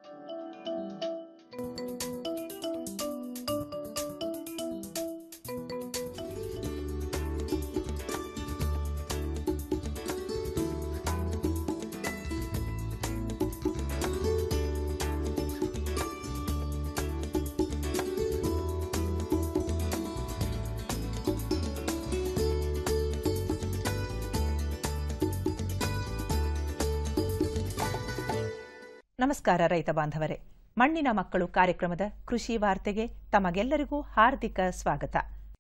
ನಮಸ್ಕಾರ ರೈತ ಬಾಂಧವರೇ, ಮಣ್ಣಿನ ಮಕ್ಕಳು ಕಾರ್ಯಕ್ರಮದ ಕೃಷಿ ವಾರ್ತೆಗೆ ತಮಗೆಲ್ಲರಿಗೂ ಹಾರ್ದಿಕ ಸ್ವಾಗತ.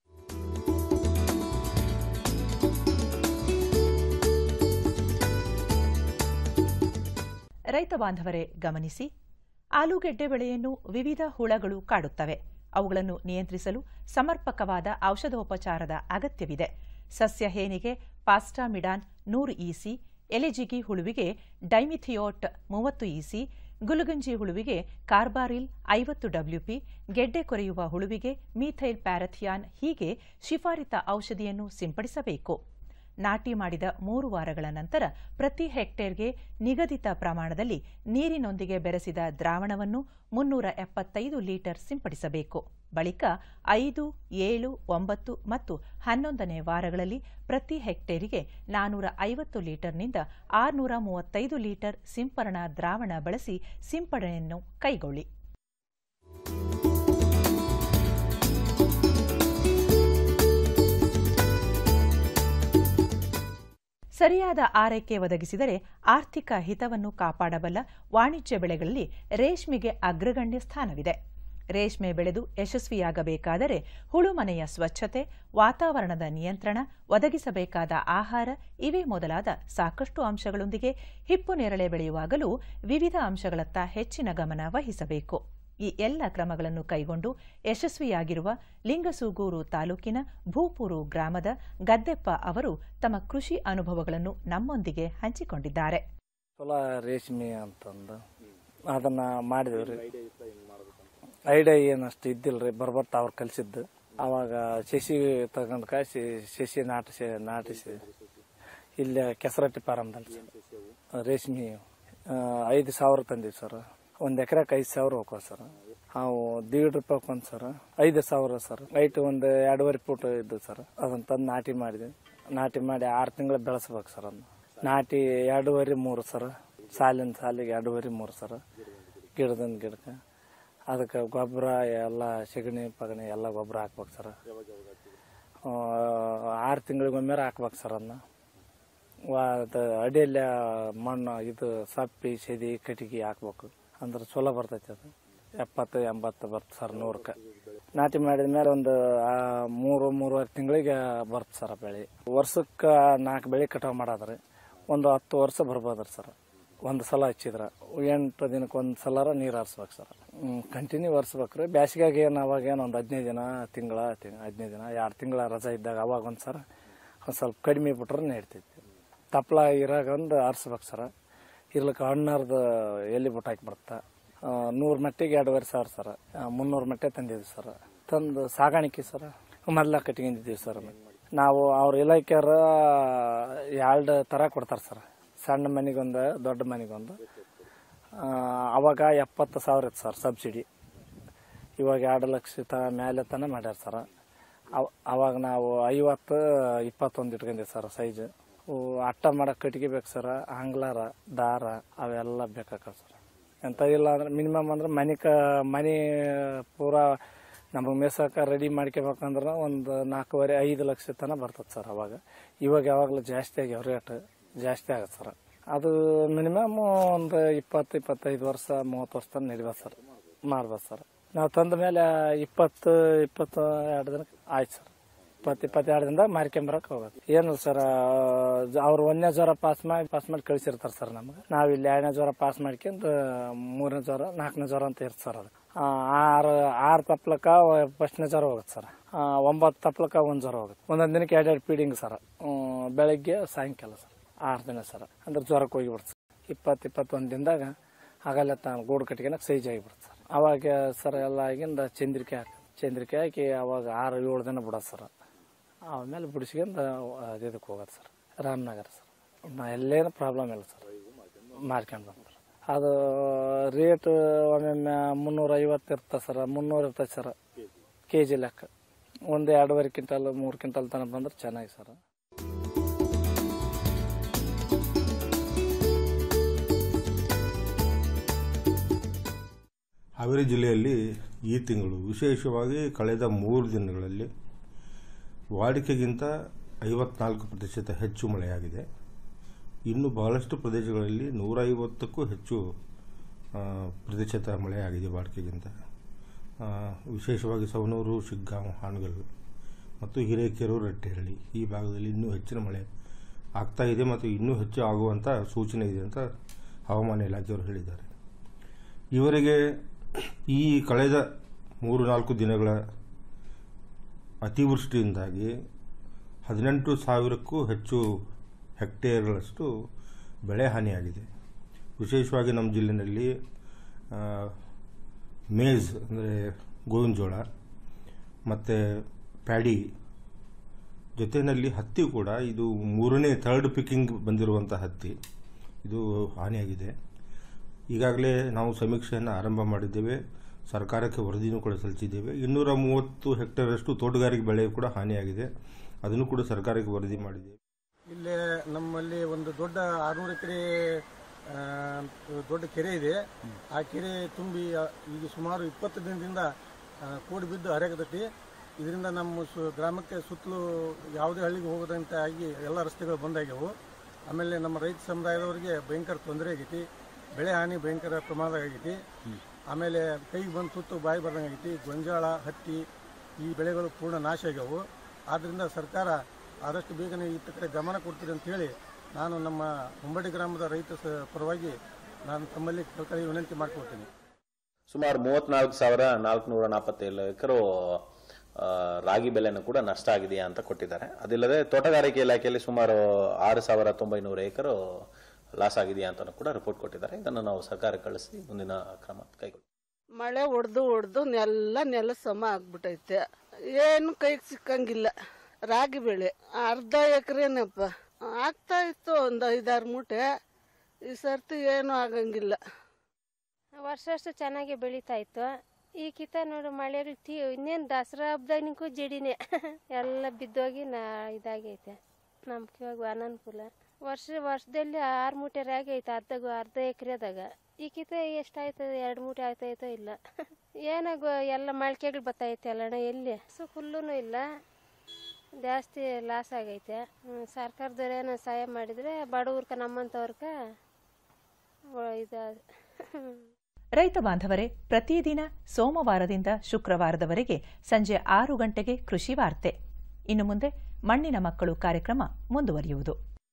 ರೈತ ಬಾಂಧವರೇ ಗಮನಿಸಿ, ಆಲೂಗೆಡ್ಡೆ ಬೆಳೆಯನ್ನು ವಿವಿಧ ಹುಳಗಳು ಕಾಡುತ್ತವೆ. ಅವುಗಳನ್ನು ನಿಯಂತ್ರಿಸಲು ಸಮರ್ಪಕವಾದ ಔಷಧೋಪಚಾರದ ಅಗತ್ಯವಿದೆ. ಸಸ್ಯ ಹೇನಿಗೆ ಪಾಸ್ಟಾಮಿಡಾನ್ 100 ಇಸಿ, ಎಲೆಜಿಗಿ ಹುಳುವಿಗೆ ಡೈಮಿಥಿಯೋಟ್ 30 ಇಸಿ, ಗುಲುಗಂಜಿ ಹುಳುವಿಗೆ ಕಾರ್ಬಾರಿಲ್ 50 WP, ಗೆಡ್ಡೆ ಕೊರೆಯುವ ಹುಳುವಿಗೆ ಮೀಥೈಲ್ ಪ್ಯಾರಥಿಯಾನ್ ಹೀಗೆ ಶಿಫಾರಿತ ಔಷಧಿಯನ್ನು ಸಿಂಪಡಿಸಬೇಕು. ನಾಟಿ ಮಾಡಿದ 3 ವಾರಗಳ ನಂತರ ಪ್ರತಿ ಹೆಕ್ಟೇರ್ಗೆ ನಿಗದಿತ ಪ್ರಮಾಣದಲ್ಲಿ ನೀರಿನೊಂದಿಗೆ ಬೆರೆಸಿದ ದ್ರಾವಣವನ್ನು 375 ಲೀಟರ್ ಸಿಂಪಡಿಸಬೇಕು. ಬಳಿಕ 5, 7, 9 ಮತ್ತು 11ನೇ ವಾರಗಳಲ್ಲಿ ಪ್ರತಿ ಹೆಕ್ಟೇರಿಗೆ 450 ಲೀಟರ್ನಿಂದ 635 ಲೀಟರ್ ಸಿಂಪರಣಾ ದ್ರಾವಣ ಬಳಸಿ ಸಿಂಪಡಣೆಯನ್ನು ಕೈಗೊಳ್ಳಿ. ಸರಿಯಾದ ಆರೈಕೆ ಒದಗಿಸಿದರೆ ಆರ್ಥಿಕ ಹಿತವನ್ನು ಕಾಪಾಡಬಲ್ಲ ವಾಣಿಜ್ಯ ಬೆಳೆಗಳಲ್ಲಿ ರೇಷ್ಮೆಗೆ ಅಗ್ರಗಣ್ಯ ಸ್ಥಾನವಿದೆ. ರೇಷ್ಮೆ ಬೆಳೆದು ಯಶಸ್ವಿಯಾಗಬೇಕಾದರೆ ಹುಳುಮನೆಯ ಸ್ವಚ್ಛತೆ, ವಾತಾವರಣದ ನಿಯಂತ್ರಣ, ಒದಗಿಸಬೇಕಾದ ಆಹಾರ ಇವೇ ಮೊದಲಾದ ಸಾಕಷ್ಟು ಅಂಶಗಳೊಂದಿಗೆ ಹಿಪ್ಪು ನೇರಳೆ ಬೆಳೆಯುವಾಗಲೂ ವಿವಿಧ ಅಂಶಗಳತ್ತ ಹೆಚ್ಚಿನ ಗಮನ ವಹಿಸಬೇಕು. ಈ ಎಲ್ಲ ಕ್ರಮಗಳನ್ನು ಕೈಗೊಂಡು ಯಶಸ್ವಿಯಾಗಿರುವ ಲಿಂಗಸೂಗೂರು ತಾಲೂಕಿನ ಭೂಪೂರು ಗ್ರಾಮದ ಗದ್ದೆಪ್ಪ ಅವರು ತಮ್ಮ ಕೃಷಿ ಅನುಭವಗಳನ್ನು ನಮ್ಮೊಂದಿಗೆ ಹಂಚಿಕೊಂಡಿದ್ದಾರೆ. ರೇಷ್ಮೆ ಅಂತಂದು ಅದನ್ನ ಮಾಡಿದವ್ರಿ, ಐಡಿಯಾ ಏನಷ್ಟು ಇದ್ದಿಲ್ರಿ. ಬರ್ಬರ್ತಾ ಅವ್ರು ಕಲಿಸಿದ್ದು. ಅವಾಗ ಶಶಿ ತಗೊಂಡು ಕಾಯಿಸಿ ಶಶಿ ನಾಟಿಸಿ ಇಲ್ಲಿ ಕೆಸರಟ್ಟಿ ಫಾರಮ್ದಲ್ಲಿ ರೇಷ್ಮೆ 5,000 ತಂದಿವಿ ಸರ್. 1 ಎಕರೆಗೆ 5,000 ಹೋಗ್ತಾವ ಸರ್. ನಾವು 1.5 ರೂಪಾಯಿ ಒಂದು ಸರ್ 5,000 ಸರ್. ಹೈಟ್ 2.5 ಫೂಟ್ ಇದ್ದು ಸರ್. ಅದನ್ನ ತಂದು ನಾಟಿ ಮಾಡಿದ್ವಿ. ನಾಟಿ ಮಾಡಿ 6 ತಿಂಗಳು ಬೆಳೆಸ್ಬೇಕು ಸರ್. ಅದನ್ನ ನಾಟಿ 2.5-3 ಸರ್. ಸಾಲಿನ ಸಾಲಿಗೆ 2.5-3 ಸರ್. ಗಿಡದಿಂದ ಗಿಡಕ್ಕೆ ಅದಕ್ಕೆ ಗೊಬ್ಬರ ಎಲ್ಲ ಸಗಣಿ ಪಗಣಿ ಎಲ್ಲ ಗೊಬ್ಬರ ಹಾಕ್ಬೇಕು ಸರ್. 6 ತಿಂಗಳಿಗೊಮ್ಮೆ ಹಾಕ್ಬೇಕು ಸರ್. ಅದನ್ನ ಅಡಿಯಲ್ಲಿ ಮಣ್ಣು ಇದು ಸಪ್ಪಿ ಸೆದಿ ಕಟ್ಟಿಗೆ ಹಾಕ್ಬೇಕು. ಅಂದ್ರೆ ಚಲೋ ಬರ್ತೈತಿ. ಅದು 70-80 ಬರ್ತದೆ ಸರ್ 100ಕ್ಕೆ. ನಾಟಿ ಮಾಡಿದ ಮೇಲೆ ಒಂದು 3-3.5 ತಿಂಗಳಿಗೆ ಬರ್ತದೆ ಸರ್ ಬೆಳೆ. ವರ್ಷಕ್ಕೆ 4 ಬೆಳೆ ಕಟಾವು ಮಾಡೋದ್ರಿ. ಒಂದು 10 ವರ್ಷ ಬರ್ಬೋದ್ರಿ ಸರ್. ಒಂದು ಸಲ ಹಚ್ಚಿದ್ರೆ 8 ದಿನಕ್ಕೆ ಒಂದು ಸಲ ನೀರು ಹರಿಸ್ಬೇಕು ಸರ್. ಕಂಟಿನ್ಯೂ ಹರಿಸ್ಬೇಕ್ರಿ. ಬೇಸಿಗೆಗೆ ಅವಾಗೇನು ಒಂದು 15 ದಿನ 15 ದಿನ 2 ತಿಂಗಳ ರಜೆ ಇದ್ದಾಗ ಅವಾಗ ಒಂದು ಸರ ಒಂದು ಸ್ವಲ್ಪ ಕಡಿಮೆ ಬಿಟ್ರೆ ನಡೀತೈತಿ. ತಪ್ಪಲ ಇರಾಗ ಒಂದು ಹರಿಸ್ಬೇಕು ಸರ್. ಇರ್ಲಿಕ್ಕೆ ಹಣ್ಣರ್ದು ಎಲ್ಲಿ ಬಿಟ್ಟು ಹಾಕಿ ಬರುತ್ತೆ. 100 ಮಟ್ಟಿಗೆ 2,500 ಸರ್. 300 ಮಟ್ಟೆ ತಂದಿದ್ವಿ ಸರ್. ತಂದು ಸಾಗಾಣಿಕೆ ಸರ್ ಮೊದಲ ಕಟ್ಕೊಂಡಿದ್ದೀವಿ ಸರ್. ನಾವು ಅವ್ರ ಇಲಾಖೆಯವ್ರ 2 ಥರ ಕೊಡ್ತಾರೆ ಸರ್. ಸಣ್ಣ ಮನೆಗೊಂದು, ದೊಡ್ಡ ಮನೆಗೊಂದು. ಅವಾಗ 70,000 ಇತ್ತು ಸರ್ ಸಬ್ಸಿಡಿ. ಇವಾಗ 2 ಲಕ್ಷ ಮೇಲೆ ತನಕ ಮಾಡ್ಯಾರ ಸರ್. ಅವಾಗ ನಾವು 50-21 ಇಟ್ಕೊಂಡಿವಿ ಸರ್ ಸೈಜ್. ಅಟ್ಟ ಮಾಡಕ್ಕೆ ಕಟ್ಟಿಗೆ ಬೇಕು ಸರ್. ಆಂಗ್ಲಾರ, ದಾರ ಅವೆಲ್ಲ ಬೇಕಾಗ ಸರ್. ಎಂತ ಇಲ್ಲ ಅಂದ್ರೆ ಮಿನಿಮಮ್ ಅಂದ್ರೆ ಮನೆ ಪೂರಾ ನಮಗೆ ಮೇಸಕ್ಕೆ ರೆಡಿ ಮಾಡ್ಕೋಬೇಕಂದ್ರೆ ಒಂದು 4.5-5 ಲಕ್ಷ ತನಕ ಬರ್ತದೆ ಸರ್. ಅವಾಗ ಇವಾಗ ಯಾವಾಗಲೂ ಜಾಸ್ತಿ ಆಗ್ಯಾವ, ರೇಟ್ ಜಾಸ್ತಿ ಆಗತ್ತೆ ಸರ್. ಅದು ಮಿನಿಮಮ್ ಒಂದು 20-25 ವರ್ಷ 30 ವರ್ಷ ತನಕ ನಡಿಬೋದು ಸರ್. ಮಾಡ್ಬೋದು ಸರ್. ನಾವು ತಂದ ಮೇಲೆ 20-22 ದಿನಕ್ಕೆ ಆಯ್ತು ಸರ್. 20-22 ದಿನದಾಗ ಮಾರ್ಕೊಂಬರಕ್ಕೆ ಹೋಗೋದು. ಏನು ಸರ್, ಅವ್ರು 1ನೇ ಜ್ವರ ಪಾಸ್ ಮಾಡಿ ಕಳಿಸಿರ್ತಾರೆ ಸರ್ ನಮ್ಗೆ. ನಾವು ಇಲ್ಲಿ 2ನೇ ಜ್ವರ ಪಾಸ್ ಮಾಡ್ಕೊಂಡು 3ನೇ ಜ್ವರ 4ನೇ ಜ್ವರ ಅಂತ ಇರ್ತದೆ ಸರ್. ಅದು 6 ತಪ್ಲಕ್ಕ 1ನೇ ಜ್ವರ ಹೋಗುತ್ತೆ ಸರ್. 9 ತಪ್ಲಕ್ಕ 1 ಜ್ವರ ಹೋಗುತ್ತೆ. ಒಂದೊಂದು ದಿನಕ್ಕೆ 2 ಫೀಡಿಂಗ್ ಸರ್. ಬೆಳಗ್ಗೆ ಸಾಯಂಕಾಲ ಸರ್. 6 ದಿನ ಸರ್. ಅಂದ್ರೆ ಜ್ವರಕ್ಕೆ ಹೋಗಿಬಿಡ್ತು ಸರ್. 20-21 ದಿನದಾಗ ಆಗಲ್ಲ ಗೂಡು ಕಟ್ಟಿಗೆನಕ್ಕೆ ಸೈಜ್ ಆಗಿಬಿಡ್ತು ಸರ್. ಅವಾಗ ಸರ್ ಎಲ್ಲ ಆಗಿಂದ ಚಂದ್ರಿಕೆ ಹಾಕಿ ಅವಾಗ 6-7 ದಿನ ಬಿಡೋದು ಸರ್. ಆಮೇಲೆ ಬಿಡಿಸ್ಕೊಂಡು ಇದಕ್ಕೆ ಹೋಗೋದು ಸರ್, ರಾಮನಗರ ಸರ್. ಎಲ್ಲೇನು ಪ್ರಾಬ್ಲಮ್ ಇಲ್ಲ ಸರ್. ಮಾರ್ಕೊಂಡು ಬಂದ್ರು ಅದು ರೇಟ್ ಒಮ್ಮೊಮ್ಮೆ 350 ಇರ್ತದೆ ಸರ್, 300 ಇರ್ತದೆ ಸರ್ ಕೆಜಿ ಲೆಕ್ಕ. ಒಂದು 2.5 ಕ್ವಿಂಟಲ್ 3 ಕ್ವಿಂಟಲ್ ತನಕ ಬಂದ್ರೆ ಚೆನ್ನಾಗಿ ಸರ್. ಹಾವೇರಿ ಜಿಲ್ಲೆಯಲ್ಲಿ ಈ ತಿಂಗಳು ವಿಶೇಷವಾಗಿ ಕಳೆದ 3 ದಿನಗಳಲ್ಲಿ ವಾಡಿಕೆಗಿಂತ 54% ಹೆಚ್ಚು ಮಳೆಯಾಗಿದೆ. ಇನ್ನು ಬಹಳಷ್ಟು ಪ್ರದೇಶಗಳಲ್ಲಿ 150ಕ್ಕೂ ಹೆಚ್ಚು ಪ್ರತಿಶತ ಮಳೆಯಾಗಿದೆ ವಾಡಿಕೆಗಿಂತ. ವಿಶೇಷವಾಗಿ ಸವಣೂರು, ಶಿಗ್ಗಾಂವ್, ಹಾನಗಲ್ ಮತ್ತು ಹಿರೇಕೆರೂರು, ರಟ್ಟೆಹಳ್ಳಿ ಈ ಭಾಗದಲ್ಲಿ ಇನ್ನೂ ಹೆಚ್ಚಿನ ಮಳೆ ಆಗ್ತಾ ಇದೆ ಮತ್ತು ಇನ್ನೂ ಹೆಚ್ಚು ಆಗುವಂಥ ಸೂಚನೆ ಇದೆ ಅಂತ ಹವಾಮಾನ ಇಲಾಖೆಯವರು ಹೇಳಿದ್ದಾರೆ. ಇವರಿಗೆ ಈ ಕಳೆದ 3-4 ದಿನಗಳ ಅತಿವೃಷ್ಟಿಯಿಂದಾಗಿ 18,000ಕ್ಕೂ ಹೆಚ್ಚು ಹೆಕ್ಟೇರ್ಗಳಷ್ಟು ಬೆಳೆ ಹಾನಿಯಾಗಿದೆ. ವಿಶೇಷವಾಗಿ ನಮ್ಮ ಜಿಲ್ಲೆಯಲ್ಲಿ ಮೇಜ್ ಅಂದರೆ ಗೋವಿನ ಜೋಳ ಮತ್ತು ಪ್ಯಾಡಿ ಜೊತೆಯಲ್ಲಿ ಹತ್ತಿ ಕೂಡ, ಇದು 3ನೇ ಥರ್ಡ್ ಪಿಕ್ಕಿಂಗ್ ಬಂದಿರುವಂಥ ಹತ್ತಿ, ಇದು ಹಾನಿಯಾಗಿದೆ. ಈಗಾಗಲೇ ನಾವು ಸಮೀಕ್ಷೆಯನ್ನು ಆರಂಭ ಮಾಡಿದ್ದೇವೆ, ಸರ್ಕಾರಕ್ಕೆ ವರದಿನೂ ಕೂಡ ಸಲ್ಲಿಸಿದ್ದೇವೆ. 230 ಹೆಕ್ಟೇರಷ್ಟು ತೋಟಗಾರಿಕೆ ಬೆಳೆ ಕೂಡ ಹಾನಿಯಾಗಿದೆ, ಅದನ್ನು ಕೂಡ ಸರ್ಕಾರಕ್ಕೆ ವರದಿ ಮಾಡಿದ್ದೇವೆ. ಇಲ್ಲಿ ನಮ್ಮಲ್ಲಿ ಒಂದು ದೊಡ್ಡ 600 ಎಕರೆ ದೊಡ್ಡ ಕೆರೆ ಇದೆ. ಆ ಕೆರೆ ತುಂಬಿ ಈಗ ಸುಮಾರು 20 ದಿನದಿಂದ ಕೂಡಿ ಬಿದ್ದು ಹರಿಯಾಗತೈತಿ. ಇದರಿಂದ ನಮ್ಮ ಗ್ರಾಮಕ್ಕೆ ಸುತ್ತಲೂ ಯಾವುದೇ ಹಳ್ಳಿಗೆ ಹೋಗೋದಂತ ಆಗಿ ಎಲ್ಲ ರಸ್ತೆಗಳು ಬಂದಾಗ್ಯವು. ಆಮೇಲೆ ನಮ್ಮ ರೈತ ಸಮುದಾಯದವರಿಗೆ ಭಯಂಕರ ತೊಂದರೆ ಆಗೈತಿ, ಬೆಳೆ ಹಾನಿ ಭಯಂಕರ ಪ್ರಮಾಣದಾಗ ಆಗೈತಿ. ಆಮೇಲೆ ಕೈಗೆ ಬಂದು ತುತ್ತು ಬಾಯಿ ಬರ್ದಂಗೆ ಆಗೈತಿ. ಗೊಂಜಾಳ, ಹತ್ತಿ ಈ ಬೆಳೆಗಳು ಪೂರ್ಣ ನಾಶ ಆಗ್ಯಾವು. ಆದ್ದರಿಂದ ಸರ್ಕಾರ ಆದಷ್ಟು ಬೇಗನೆ ಇತ್ತ ಕಡೆ ಗಮನ ಕೊಡ್ತೀರಿ ಅಂತ ಹೇಳಿ ನಾನು ನಮ್ಮ ಹೊಂಬಡಿ ಗ್ರಾಮದ ರೈತ ಪರವಾಗಿ ನಾನು ತಮ್ಮಲ್ಲಿ ಕಳಕಳಿ ವಿನಂತಿ ಮಾಡಿಕೊಡ್ತೀನಿ. ಸುಮಾರು 34,447 ಎಕರೆ ರಾಗಿ ಬೆಳೆನೂ ಕೂಡ ನಷ್ಟ ಆಗಿದೆಯಾ ಅಂತ ಕೊಟ್ಟಿದ್ದಾರೆ. ಅದಿಲ್ಲದೆ ತೋಟಗಾರಿಕೆ ಇಲಾಖೆಯಲ್ಲಿ ಸುಮಾರು 6,900 ಎಕರೆ ಲಾಸ್ ಆಗಿದೆಯಾ ಅಂತ ಕೂಡ ರಿಪೋರ್ಟ್ ಕೊಟ್ಟಿದ್ದಾರೆ. ಇದನ್ನು ನಾವು ಸರ್ಕಾರ ಕಳಿಸಿ ಮುಂದಿನ ಕ್ರಮ ಕೈಗೊಳ್ಳಿ. ಮಳೆ ಹೊಡೆದು ನೆಲ ಸಮ ಆಗ್ಬಿಟ್ಟೈತೆ, ಏನು ಕೈಗೆ ಸಿಕ್ಕಂಗಿಲ್ಲ. ರಾಗಿ ಬೆಳೆ 1/2 ಎಕರೆನಪ್ಪ ಆಗ್ತಾ ಇತ್ತು, ಒಂದು 5-6 ಮೂಟೆ. ಈ ಸರ್ತಿ ಏನು ಆಗಂಗಿಲ್ಲ. ವರ್ಷ ಚೆನ್ನಾಗಿ ಬೆಳೀತಾ ಇತ್ತು. ಈ ಕಿತ ನೋಡು ಮಳೆಗಳು ಇನ್ನೇನು ದಸರಾ ಹಬ್ಬದಾಗೂ ಜಡಿನೇ ಎಲ್ಲ ಬಿದ್ದೋಗಿ ಇದಾಗೈತೆ. ನಮ್ಗೆ ಇವಾಗ ಅನನುಕೂಲ. ವರ್ಷದಲ್ಲಿ 6 ಮೂಟೆ ರಾಗಿ ಐತೆ, ಅರ್ಧ ಎಕರೆದಾಗ. ಈ ಕಿತ ಎಷ್ಟಾಯ್ತದೆ, 2 ಮೂಟೆ ಆಗ್ತಾಯ್ತೋ ಇಲ್ಲ. ಏನಾಗೋ ಎಲ್ಲ ಮೊಳಕೆಗಳು ಬರ್ತೈತೆ ಅಲ್ಲಣ್ಣ, ಎಲ್ಲಿ ಹುಲ್ಲೂ ಇಲ್ಲ, ಜಾಸ್ತಿ ಲಾಸ್ ಆಗೈತೆ. ಸರ್ಕಾರದವ್ರೇನೋ ಸಹಾಯ ಮಾಡಿದರೆ ಬಡವ್ರಕ ನಮ್ಮಂಥವ್ರಕ ರೈತ ಬಾಂಧವರೇ, ಪ್ರತಿದಿನ ಸೋಮವಾರದಿಂದ ಶುಕ್ರವಾರದವರೆಗೆ ಸಂಜೆ 6 ಗಂಟೆಗೆ ಕೃಷಿ ವಾರ್ತೆ. ಇನ್ನು ಮುಂದೆ ಮಣ್ಣಿನ ಮಕ್ಕಳು ಕಾರ್ಯಕ್ರಮ ಮುಂದುವರಿಯುವುದು.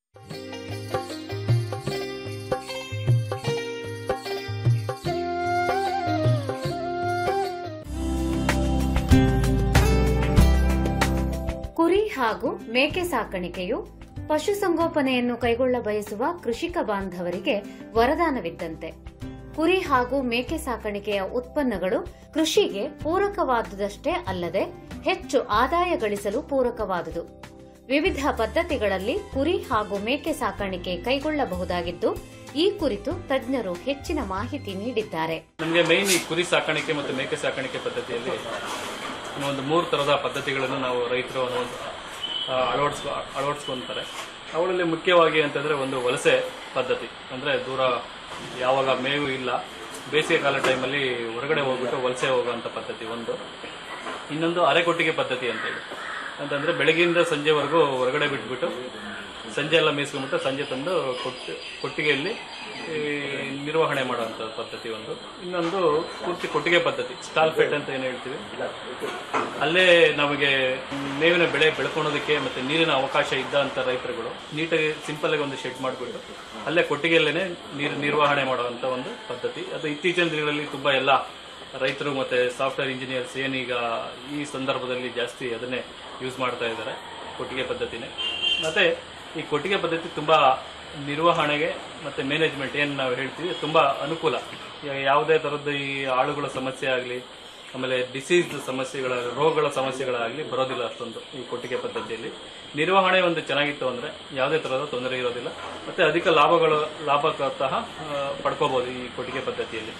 ಕುರಿ ಹಾಗೂ ಮೇಕೆ ಸಾಕಾಣಿಕೆಯು ಪಶುಸಂಗೋಪನೆಯನ್ನು ಕೈಗೊಳ್ಳ ಬಯಸುವ ಕೃಷಿಕ ಬಾಂಧವರಿಗೆ ವರದಾನವಿದ್ದಂತೆ. ಕುರಿ ಹಾಗೂ ಮೇಕೆ ಸಾಕಾಣಿಕೆಯ ಉತ್ಪನ್ನಗಳು ಕೃಷಿಗೆ ಪೂರಕವಾದುದಷ್ಟೇ ಅಲ್ಲದೆ ಹೆಚ್ಚು ಆದಾಯ ಗಳಿಸಲು ಪೂರಕವಾದುದು. ವಿವಿಧ ಪದ್ಧತಿಗಳಲ್ಲಿ ಕುರಿ ಹಾಗೂ ಮೇಕೆ ಸಾಕಾಣಿಕೆ ಕೈಗೊಳ್ಳಬಹುದಾಗಿದ್ದು, ಈ ಕುರಿತು ತಜ್ಞರು ಹೆಚ್ಚಿನ ಮಾಹಿತಿ ನೀಡಿದ್ದಾರೆ. ನಮಗೆ ಮೈನ್ ಈ ಕುರಿ ಸಾಕಾಣಿಕೆ ಮತ್ತು ಮೇಕೆ ಸಾಕಾಣಿಕೆ ಪದ್ಧತಿಯಲ್ಲಿ ಒಂದು 3 ಥರದ ಪದ್ಧತಿಗಳನ್ನು ನಾವು ರೈತರು ಅಳವಡಿಸ್ಕೊಂತಾರೆ. ಅವುಗಳಲ್ಲಿ ಮುಖ್ಯವಾಗಿ ಅಂತಂದರೆ ಒಂದು ವಲಸೆ ಪದ್ಧತಿ, ಅಂದರೆ ದೂರ ಯಾವಾಗ ಮೇವು ಇಲ್ಲ, ಬೇಸಿಗೆ ಕಾಲ ಟೈಮಲ್ಲಿ ಹೊರಗಡೆ ಹೋಗ್ಬಿಟ್ಟು ವಲಸೆ ಹೋಗುವಂಥ ಪದ್ಧತಿ ಒಂದು. ಇನ್ನೊಂದು ಅರೆಕೊಟ್ಟಿಗೆ ಪದ್ಧತಿ ಅಂತೇಳಿ, ಅಂತಂದರೆ ಬೆಳಗ್ಗೆಯಿಂದ ಸಂಜೆವರೆಗೂ ಹೊರಗಡೆ ಬಿಟ್ಬಿಟ್ಟು ಸಂಜೆ ಎಲ್ಲ ಮೇಯಿಸ್ಕೊಂಡ್ಬಿಟ್ಟು ಸಂಜೆ ತಂದು ಕೊಟ್ಟಿಗೆಯಲ್ಲಿ ನಿರ್ವಹಣೆ ಮಾಡುವಂಥ ಪದ್ಧತಿ ಒಂದು. ಇನ್ನೊಂದು ಪೂರ್ತಿ ಕೊಟ್ಟಿಗೆ ಪದ್ಧತಿ, ಸ್ಟಾಲ್ ಫೆಟ್ ಅಂತ ಏನು ಹೇಳ್ತೀವಿ, ಅಲ್ಲೇ ನಮಗೆ ಮೇವಿನ ಬೆಳೆ ಬೆಳ್ಕೊಳೋದಕ್ಕೆ ಮತ್ತು ನೀರಿನ ಅವಕಾಶ ಇದ್ದಂಥ ರೈತರುಗಳು ನೀಟಾಗಿ ಸಿಂಪಲ್ಲಾಗಿ ಒಂದು ಶೆಡ್ ಮಾಡಿಬಿಟ್ಟು ಅಲ್ಲೇ ಕೊಟ್ಟಿಗೆಯಲ್ಲೇ ನೀರು ನಿರ್ವಹಣೆ ಮಾಡುವಂಥ ಒಂದು ಪದ್ಧತಿ. ಅದು ಇತ್ತೀಚಿನ ದಿನಗಳಲ್ಲಿ ತುಂಬ ಎಲ್ಲ ರೈತರು ಮತ್ತು ಸಾಫ್ಟ್ವೇರ್ ಇಂಜಿನಿಯರ್ಸ್ ಏನೀಗ ಈ ಸಂದರ್ಭದಲ್ಲಿ ಜಾಸ್ತಿ ಅದನ್ನೇ ಯೂಸ್ ಮಾಡ್ತಾ ಇದ್ದಾರೆ, ಕೊಟ್ಟಿಗೆ ಪದ್ಧತಿನೇ. ಮತ್ತು ಈ ಕೊಟ್ಟಿಗೆ ಪದ್ಧತಿ ತುಂಬ ನಿರ್ವಹಣೆಗೆ ಮತ್ತು ಮ್ಯಾನೇಜ್ಮೆಂಟ್ ಏನು ನಾವು ಹೇಳ್ತೀವಿ ತುಂಬ ಅನುಕೂಲ. ಯಾವುದೇ ಥರದ್ದು ಈ ಆಳುಗಳ ಸಮಸ್ಯೆ ಆಗಲಿ ಆಮೇಲೆ ಡಿಸೀಸ್ ಸಮಸ್ಯೆಗಳ ರೋಗಗಳ ಸಮಸ್ಯೆಗಳಾಗಲಿ ಬರೋದಿಲ್ಲ ಅಷ್ಟೊಂದು ಈ ಕೊಟ್ಟಿಗೆ ಪದ್ಧತಿಯಲ್ಲಿ. ನಿರ್ವಹಣೆ ಒಂದು ಚೆನ್ನಾಗಿತ್ತು ಅಂದರೆ ಯಾವುದೇ ಥರದ ತೊಂದರೆ ಇರೋದಿಲ್ಲ, ಮತ್ತು ಅಧಿಕ ಲಾಭ ಸಹ ಪಡ್ಕೋಬಹುದು ಈ ಕೊಟ್ಟಿಗೆ ಪದ್ಧತಿಯಲ್ಲಿ.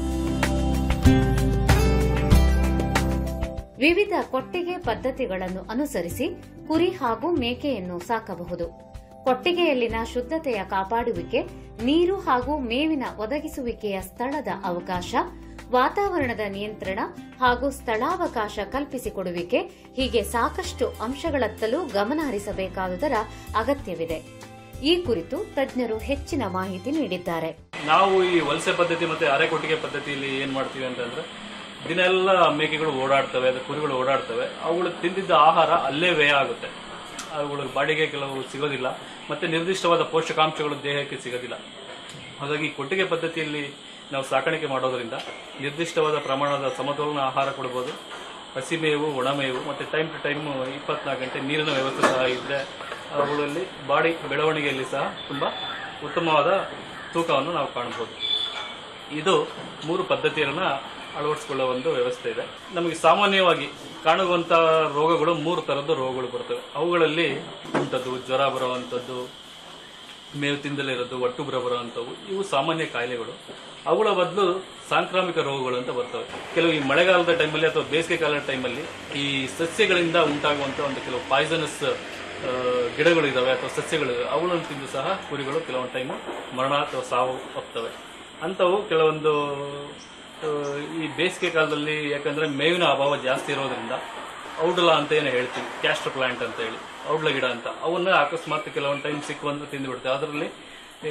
ವಿವಿಧ ಕೊಟ್ಟಿಗೆ ಪದ್ಧತಿಗಳನ್ನು ಅನುಸರಿಸಿ ಕುರಿ ಹಾಗೂ ಮೇಕೆಯನ್ನು ಸಾಕಬಹುದು. ಕೊಟ್ಟಿಗೆಯಲ್ಲಿನ ಶುದ್ಧತೆಯ ಕಾಪಾಡುವಿಕೆ, ನೀರು ಹಾಗೂ ಮೇವಿನ ಒದಗಿಸುವಿಕೆಯ ಸ್ಥಳದ ಅವಕಾಶ, ವಾತಾವರಣದ ನಿಯಂತ್ರಣ ಹಾಗೂ ಸ್ಥಳಾವಕಾಶ ಕಲ್ಪಿಸಿಕೊಡುವಿಕೆ ಹೀಗೆ ಸಾಕಷ್ಟು ಅಂಶಗಳತ್ತಲೂ ಗಮನ ಹರಿಸಬೇಕಾದುದರ ಅಗತ್ಯವಿದೆ. ಈ ಕುರಿತು ತಜ್ಞರು ಹೆಚ್ಚಿನ ಮಾಹಿತಿ ನೀಡಿದ್ದಾರೆ. ನಾವು ಈ ವಲಸೆ ಪದ್ಧತಿ ಮತ್ತೆ ಅರೆ ಕೊಟ್ಟಿಗೆ ಪದ್ಧತಿಯಲ್ಲಿ ಏನ್ ಮಾಡ್ತೀವಿ ಅಂತಂದ್ರೆ, ದಿನೆಲ್ಲ ಮೇಕೆಗಳು ಓಡಾಡ್ತವೆ, ಕುರಿಗಳು ಓಡಾಡ್ತವೆ, ಅವುಗಳು ತಿಂದಿದ್ದ ಆಹಾರ ಅಲ್ಲೇ ವ್ಯಯ ಆಗುತ್ತೆ. ಅವುಗಳ ಬಾಡಿಗೆ ಕೆಲವು ಸಿಗೋದಿಲ್ಲ, ಮತ್ತೆ ನಿರ್ದಿಷ್ಟವಾದ ಪೋಷಕಾಂಶಗಳು ದೇಹಕ್ಕೆ ಸಿಗೋದಿಲ್ಲ. ಹಾಗಾಗಿ ಕೊಟ್ಟಿಗೆ ಪದ್ಧತಿಯಲ್ಲಿ ನಾವು ಸಾಕಾಣಿಕೆ ಮಾಡೋದರಿಂದ ನಿರ್ದಿಷ್ಟವಾದ ಪ್ರಮಾಣದ ಸಮತೋಲನ ಆಹಾರ ಕೊಡಬಹುದು. ಹಸಿಮೇವು, ಒಣಮೇವು, ಮತ್ತು ಟೈಮ್ ಟು ಟೈಮ್ 24 ಗಂಟೆ ನೀರಿನ ವ್ಯವಸ್ಥೆ ಸಹ ಇದ್ದರೆ ಅವುಗಳಲ್ಲಿ ಬಾಡಿ ಬೆಳವಣಿಗೆಯಲ್ಲಿ ಸಹ ತುಂಬ ಉತ್ತಮವಾದ ತೂಕವನ್ನು ನಾವು ಕಾಣಬಹುದು. ಇದು 3 ಪದ್ಧತಿಯನ್ನು ಅಳವಡಿಸಿಕೊಳ್ಳುವ ಒಂದು ವ್ಯವಸ್ಥೆ ಇದೆ. ನಮಗೆ ಸಾಮಾನ್ಯವಾಗಿ ಕಾಣುವಂಥ ರೋಗಗಳು 3 ಥರದ ರೋಗಗಳು ಬರ್ತವೆ. ಅವುಗಳಲ್ಲಿ ಉಂಟದ್ದು ಜ್ವರ ಬರುವಂಥದ್ದು, ಮೇವು ತಿಂದಲೇ ಇರೋದು, ಒಟ್ಟುಬ್ರ ಬರುವಂಥವು, ಇವು ಸಾಮಾನ್ಯ ಕಾಯಿಲೆಗಳು. ಅವುಗಳ ಬದಲು ಸಾಂಕ್ರಾಮಿಕ ರೋಗಗಳು ಅಂತ ಬರ್ತವೆ. ಕೆಲವು ಈ ಮಳೆಗಾಲದ ಟೈಮಲ್ಲಿ ಅಥವಾ ಬೇಸಿಗೆ ಕಾಲದ ಟೈಮಲ್ಲಿ ಈ ಸಸ್ಯಗಳಿಂದ ಉಂಟಾಗುವಂಥ ಒಂದು ಕೆಲವು ಪಾಯ್ಸನಸ್ ಗಿಡಗಳಿದ್ದಾವೆ ಅಥವಾ ಸಸ್ಯಗಳು, ಅವುಗಳನ್ನು ತಿಂದು ಸಹ ಕುರಿಗಳು ಕೆಲವೊಂದು ಟೈಮು ಮರಣ ಅಥವಾ ಸಾವು ಹೋಗ್ತವೆ. ಅಂಥವು ಕೆಲವೊಂದು ಈ ಬೇಸಿಗೆ ಕಾಲದಲ್ಲಿ, ಯಾಕಂದರೆ ಮೇವಿನ ಅಭಾವ ಜಾಸ್ತಿ ಇರೋದ್ರಿಂದ ಔಡ್ಲ ಅಂತ ಏನು ಹೇಳ್ತೀವಿ, ಕ್ಯಾಸ್ಟರ್ ಪ್ಲಾಂಟ್ ಅಂತ ಹೇಳಿ, ಔಡ್ಲ ಗಿಡ ಅಂತ, ಅವನ್ನ ಅಕಸ್ಮಾತ್ ಕೆಲವೊಂದು ಟೈಮ್ ಸಿಕ್ಕುವಂತ ತಿಂದು ಬಿಡ್ತೇವೆ. ಅದರಲ್ಲಿ ಈ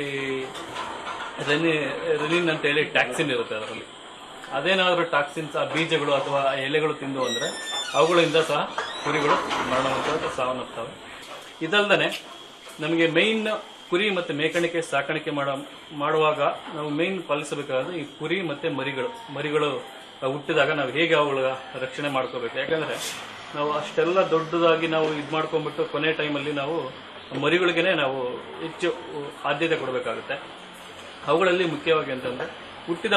ರೆನಿನ್ ಅಂತ ಹೇಳಿ ಟ್ಯಾಕ್ಸಿನ್ ಇರುತ್ತೆ ಅದರಲ್ಲಿ. ಅದೇನಾದರೂ ಟಾಕ್ಸಿನ್ಸ್ ಆ ಬೀಜಗಳು ಅಥವಾ ಎಲೆಗಳು ತಿಂದು ಅಂದರೆ ಅವುಗಳಿಂದ ಸಹ ಕುರಿಗಳು ಮರಣವಂತ ಸಾವನ್ನಪ್ತವೆ. ಇದಲ್ಲದೆ ನಮಗೆ ಮೇಯ್ನ್ ಕುರಿ ಮತ್ತು ಮೇಕಣಿಕೆ ಸಾಕಾಣಿಕೆ ಮಾಡುವಾಗ ನಾವು ಮೇಯ್ನ್ ಪಾಲಿಸಬೇಕಾದ್ರೆ ಈ ಕುರಿ ಮತ್ತು ಮರಿಗಳು ಹುಟ್ಟಿದಾಗ ನಾವು ಹೇಗೆ ಅವುಗಳ ರಕ್ಷಣೆ ಮಾಡ್ಕೋಬೇಕು. ಯಾಕಂದರೆ ನಾವು ಅಷ್ಟೆಲ್ಲ ದೊಡ್ಡದಾಗಿ ನಾವು ಇದು ಮಾಡ್ಕೊಂಡ್ಬಿಟ್ಟು ಕೊನೆ ಟೈಮಲ್ಲಿ ನಾವು ಮರಿಗಳಿಗೇ ನಾವು ಹೆಚ್ಚು ಆದ್ಯತೆ ಕೊಡಬೇಕಾಗುತ್ತೆ. ಅವುಗಳಲ್ಲಿ ಮುಖ್ಯವಾಗಿ ಅಂತಂದರೆ ಹುಟ್ಟಿದ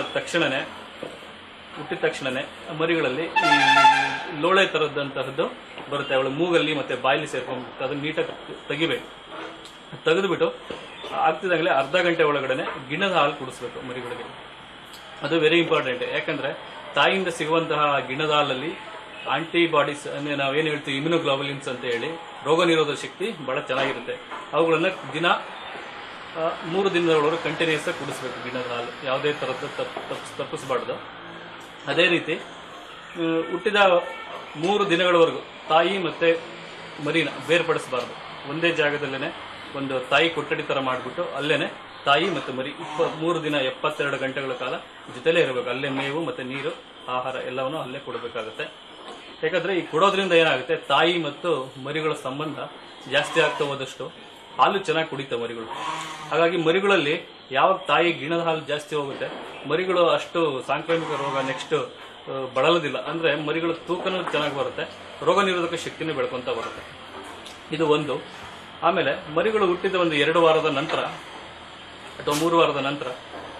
ತಕ್ಷಣನೇ ಮರಿಗಳಲ್ಲಿ ಈ ಲೋಳೆ ಥರದಂತಹದ್ದು ಬರುತ್ತೆ. ಅವಳು ಮೂಗಲ್ಲಿ ಮತ್ತು ಬಾಯಲ್ಲಿ ಸೇರ್ಕೊಂಡ್ಬಿಟ್ಟು ಅದನ್ನು ನೀಟಾಗಿ ತೆಗೆದುಬಿಟ್ಟು ಆಗ್ತಿದ್ದಾಗಲೇ ಅರ್ಧ ಗಂಟೆ ಒಳಗಡೆ ಗಿಣ್ಣದ ಹಾಲು ಕುಡಿಸ್ಬೇಕು ಮರಿಗಳಿಗೆ. ಅದು ವೆರಿ ಇಂಪಾರ್ಟೆಂಟ್. ಯಾಕಂದರೆ ತಾಯಿಯಿಂದ ಸಿಗುವಂತಹ ಗಿಣ್ಣದ ಹಾಲಲ್ಲಿ ಆಂಟಿಬಾಡೀಸ್ ಅಂದರೆ ನಾವೇನು ಹೇಳ್ತೀವಿ ಇಮ್ಯುನೋಗ್ಲೋಬುಲಿನ್ಸ್ ಅಂತ ಹೇಳಿ ರೋಗ ನಿರೋಧಕ ಶಕ್ತಿ ಭಾಳ ಚೆನ್ನಾಗಿರುತ್ತೆ. ಅವುಗಳನ್ನು ದಿನ 3 ದಿನದೊಳಗೆ ಕಂಟಿನ್ಯೂಸ್ ಆಗಿ ಕುಡಿಸ್ಬೇಕು ಗಿಣ್ಣದ ಹಾಲು, ಯಾವುದೇ ಥರದ್ದು ತಪ್ಪಿಸಬಾರ್ದು. ಅದೇ ರೀತಿ ಹುಟ್ಟಿದ 3 ದಿನಗಳವರೆಗೂ ತಾಯಿ ಮತ್ತು ಮರಿನ ಬೇರ್ಪಡಿಸಬಾರ್ದು. ಒಂದೇ ಜಾಗದಲ್ಲೇ ಒಂದು ತಾಯಿ ಕೊಠಡಿ ಥರ ಮಾಡಿಬಿಟ್ಟು ಅಲ್ಲೇ ತಾಯಿ ಮತ್ತು ಮರಿ 3 ದಿನ 72 ಗಂಟೆಗಳ ಕಾಲ ಜೊತೆಲೇ ಇರಬೇಕು. ಅಲ್ಲೇ ಮೇವು ಮತ್ತು ನೀರು, ಆಹಾರ ಎಲ್ಲವನ್ನೂ ಅಲ್ಲೇ ಕೊಡಬೇಕಾಗುತ್ತೆ. ಯಾಕಂದರೆ ಈ ಕೊಡೋದ್ರಿಂದ ಏನಾಗುತ್ತೆ, ತಾಯಿ ಮತ್ತು ಮರಿಗಳ ಸಂಬಂಧ ಜಾಸ್ತಿ ಆಗ್ತಾ ಹೋದಷ್ಟು ಹಾಲು ಚೆನ್ನಾಗಿ ಕುಡಿತವೆ ಮರಿಗಳು. ಹಾಗಾಗಿ ಮರಿಗಳಲ್ಲಿ ಯಾವಾಗ ತಾಯಿ ಗಿಣ್ಣದ ಹಾಲು ಜಾಸ್ತಿ ಹೋಗುತ್ತೆ, ಮರಿಗಳು ಅಷ್ಟು ಸಾಂಕ್ರಾಮಿಕ ರೋಗ ನೆಕ್ಸ್ಟ್ ಬಳಲೋದಿಲ್ಲ. ಅಂದರೆ ಮರಿಗಳ ತೂಕನೂ ಚೆನ್ನಾಗಿ ಬರುತ್ತೆ, ರೋಗ ನಿರೋಧಕ ಶಕ್ತಿನೂ ಬೆಳ್ಕೊತಾ ಬರುತ್ತೆ. ಇದು ಒಂದು. ಆಮೇಲೆ ಮರಿಗಳು ಹುಟ್ಟಿದ ಒಂದು 2 ವಾರದ ನಂತರ ಅಥವಾ 3 ವಾರದ ನಂತರ